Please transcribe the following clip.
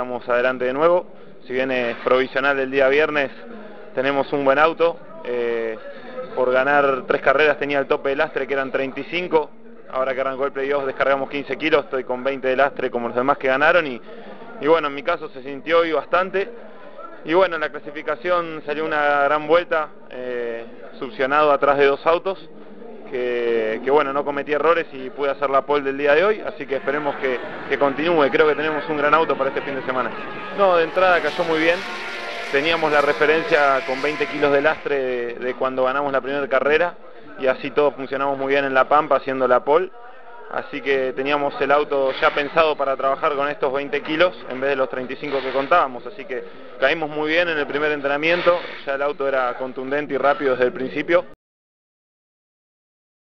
estamos adelante de nuevo. Si bien es provisional el día viernes, tenemos un buen auto. Por ganar 3 carreras tenía el tope de lastre, que eran 35. Ahora que arrancó el playoff descargamos 15 kilos, estoy con 20 de lastre como los demás que ganaron y bueno, en mi caso se sintió hoy bastante. Y bueno, en la clasificación salió una gran vuelta, succionado atrás de 2 autos, que bueno, no cometí errores y pude hacer la pole del día de hoy, así que esperemos que continúe. Creo que tenemos un gran auto para este fin de semana. No, de entrada cayó muy bien. Teníamos la referencia con 20 kilos de lastre de cuando ganamos la primera carrera, y así todos funcionamos muy bien en La Pampa haciendo la pole. Así que teníamos el auto ya pensado para trabajar con estos 20 kilos en vez de los 35 que contábamos, así que caímos muy bien en el primer entrenamiento. Ya el auto era contundente y rápido desde el principio.